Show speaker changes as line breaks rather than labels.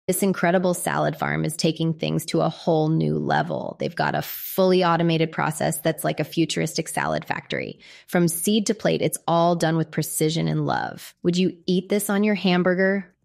This incredible salad farm is taking things to a whole new level. They've got a fully automated process that's like a futuristic salad factory. From seed to plate, it's all done with precision and love. Would you eat this on your hamburger?